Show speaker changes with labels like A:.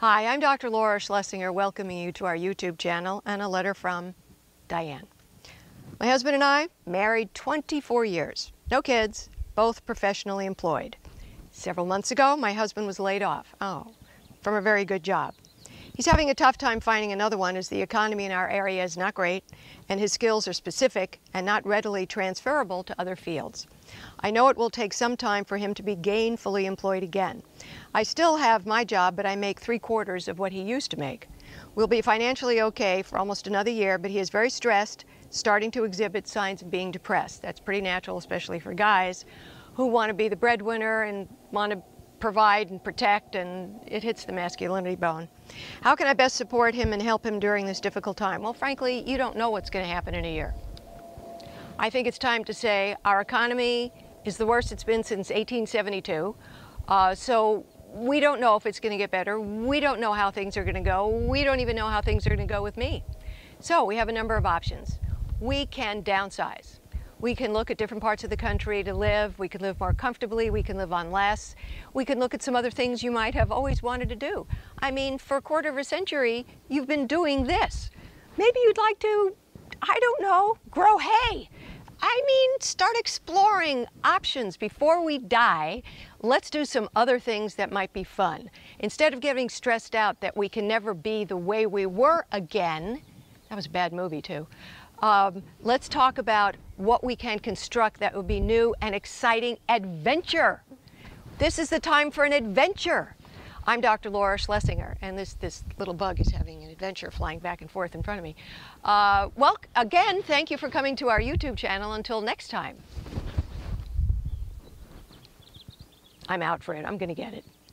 A: Hi, I'm Dr. Laura Schlessinger, welcoming you to our YouTube channel, and a letter from Diane. My husband and I, married 24 years. No kids, both professionally employed. Several months ago, my husband was laid off. From a very good job. He's having a tough time finding another one as the economy in our area is not great and his skills are specific and not readily transferable to other fields. I know it will take some time for him to be gainfully employed again. I still have my job, but I make 3/4 of what he used to make. We'll be financially okay for almost another year, but he is very stressed, starting to exhibit signs of being depressed. That's pretty natural, especially for guys who want to be the breadwinner and want to provide and protect, and it hits the masculinity bone. How can I best support him and help him during this difficult time? Well, frankly, you don't know what's going to happen in a year. I think it's time to say our economy is the worst it's been since 1872. So we don't know if it's going to get better. We don't know how things are going to go. We don't even know how things are going to go with me. So we have a number of options. We can downsize. We can look at different parts of the country to live. We can live more comfortably. We can live on less. We can look at some other things you might have always wanted to do. I mean, for a quarter of a century, you've been doing this. Maybe you'd like to, I don't know, grow hay. I mean, start exploring options before we die. Let's do some other things that might be fun. Instead of getting stressed out that we can never be the way we were again. That was a bad movie, too. Let's talk about what we can construct that would be new and exciting adventure. This is the time for an adventure. I'm Dr. Laura Schlessinger, and this little bug is having an adventure flying back and forth in front of me. Well, again, thank you for coming to our YouTube channel. Until next time. I'm out for it. I'm going to get it.